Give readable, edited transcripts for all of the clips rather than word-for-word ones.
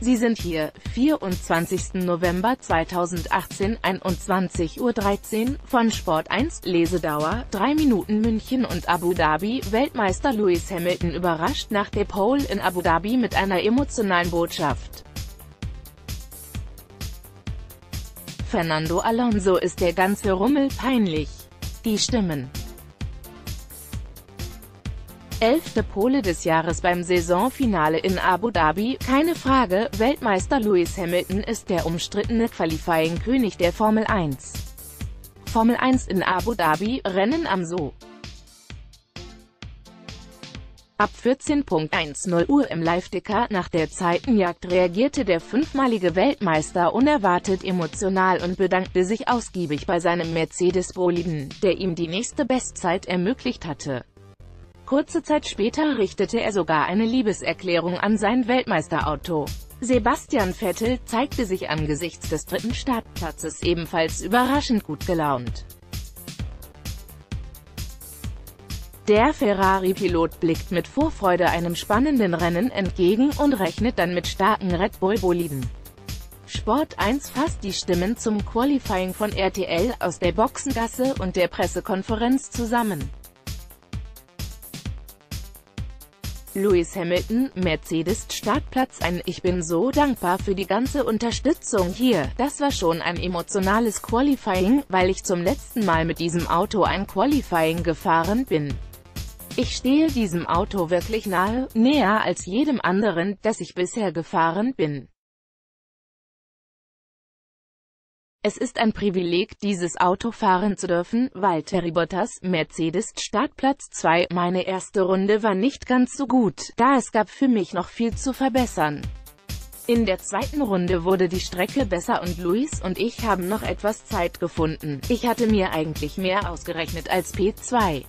Sie sind hier, 24. November 2018, 21:13 Uhr, von Sport 1, Lesedauer, 3 Minuten. München und Abu Dhabi. Weltmeister Lewis Hamilton überrascht nach der Pole in Abu Dhabi mit einer emotionalen Botschaft. Fernando Alonso ist der ganze Rummel peinlich. Die Stimmen. 11. Pole des Jahres beim Saisonfinale in Abu Dhabi, keine Frage, Weltmeister Lewis Hamilton ist der umstrittene Qualifying-König der Formel 1. Formel 1 in Abu Dhabi, Rennen am So. Ab 14:10 Uhr im Live-Ticker. Nach der Zeitenjagd reagierte der fünfmalige Weltmeister unerwartet emotional und bedankte sich ausgiebig bei seinem Mercedes-Boliden, der ihm die nächste Bestzeit ermöglicht hatte. Kurze Zeit später richtete er sogar eine Liebeserklärung an sein Weltmeisterauto. Sebastian Vettel zeigte sich angesichts des dritten Startplatzes ebenfalls überraschend gut gelaunt. Der Ferrari-Pilot blickt mit Vorfreude einem spannenden Rennen entgegen und rechnet dann mit starken Red Bull-Boliden. Sport 1 fasst die Stimmen zum Qualifying von RTL aus der Boxengasse und der Pressekonferenz zusammen. Lewis Hamilton, Mercedes Startplatz 1. Ich bin so dankbar für die ganze Unterstützung hier. Das war schon ein emotionales Qualifying, weil ich zum letzten Mal mit diesem Auto ein Qualifying gefahren bin. Ich stehe diesem Auto wirklich nahe, näher als jedem anderen, das ich bisher gefahren bin. Es ist ein Privileg, dieses Auto fahren zu dürfen. Valtteri Bottas, Mercedes Startplatz 2. Meine erste Runde war nicht ganz so gut, da es gab für mich noch viel zu verbessern. In der zweiten Runde wurde die Strecke besser und Lewis und ich haben noch etwas Zeit gefunden. Ich hatte mir eigentlich mehr ausgerechnet als P2.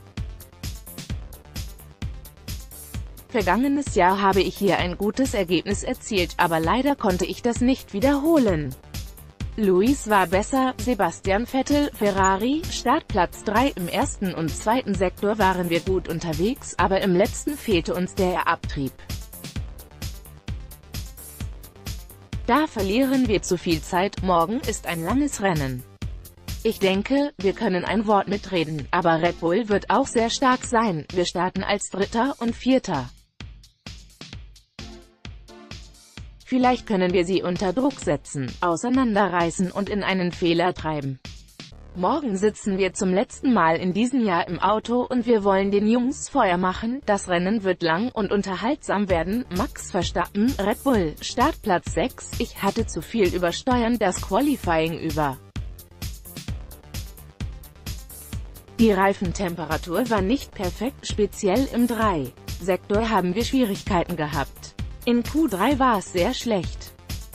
Vergangenes Jahr habe ich hier ein gutes Ergebnis erzielt, aber leider konnte ich das nicht wiederholen. Lewis war besser. Sebastian Vettel, Ferrari, Startplatz 3. Im ersten und zweiten Sektor waren wir gut unterwegs, aber im letzten fehlte uns der Abtrieb. Da verlieren wir zu viel Zeit. Morgen ist ein langes Rennen. Ich denke, wir können ein Wort mitreden, aber Red Bull wird auch sehr stark sein. Wir starten als Dritter und Vierter. Vielleicht können wir sie unter Druck setzen, auseinanderreißen und in einen Fehler treiben. Morgen sitzen wir zum letzten Mal in diesem Jahr im Auto und wir wollen den Jungs Feuer machen. Das Rennen wird lang und unterhaltsam werden. Max Verstappen, Red Bull, Startplatz 6. Ich hatte zu viel übersteuern das Qualifying über. Die Reifentemperatur war nicht perfekt, speziell im 3. Sektor haben wir Schwierigkeiten gehabt. In Q3 war es sehr schlecht.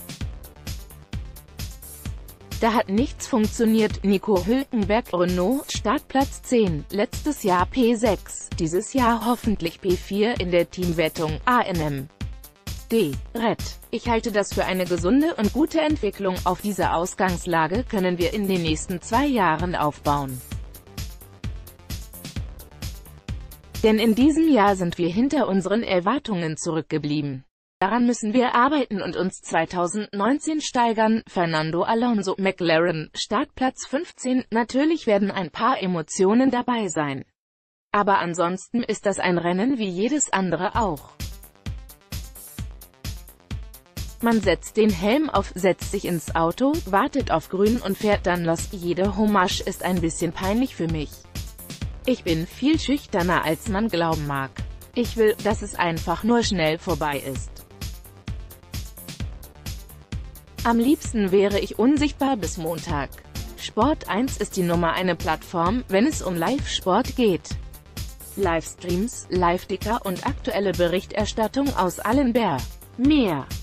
Da hat nichts funktioniert. Nico Hülkenberg, Renault, Startplatz 10, letztes Jahr P6, dieses Jahr hoffentlich P4 in der Teamwertung, ANM. D. Red. Ich halte das für eine gesunde und gute Entwicklung. Auf diese Ausgangslage können wir in den nächsten 2 Jahren aufbauen. Denn in diesem Jahr sind wir hinter unseren Erwartungen zurückgeblieben. Daran müssen wir arbeiten und uns 2019 steigern. Fernando Alonso, McLaren, Startplatz 15. Natürlich werden ein paar Emotionen dabei sein. Aber ansonsten ist das ein Rennen wie jedes andere auch. Man setzt den Helm auf, setzt sich ins Auto, wartet auf Grün und fährt dann los. Jede Hommage ist ein bisschen peinlich für mich. Ich bin viel schüchterner als man glauben mag. Ich will, dass es einfach nur schnell vorbei ist. Am liebsten wäre ich unsichtbar bis Montag. Sport 1 ist die Nummer 1 Plattform, wenn es um Live-Sport geht. Livestreams, Live-Ticker und aktuelle Berichterstattung aus allen Mehr.